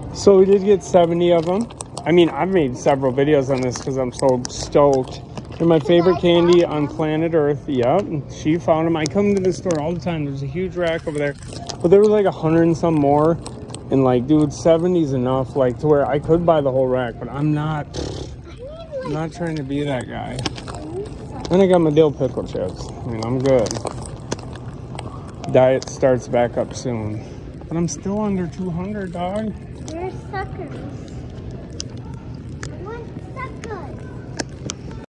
So we did get 70 of them. I mean, I've made several videos on this because I'm so stoked. They're my favorite candy on planet Earth. Yep, she found them. I come to the store all the time. There's a huge rack over there. But there was like 100 and some more. And like, dude, 70's enough, like, to where I could buy the whole rack. But I'm not trying to be that guy. And I got my dill pickle chips. I mean, I'm good. Diet starts back up soon. But I'm still under 200, dog. You're suckers.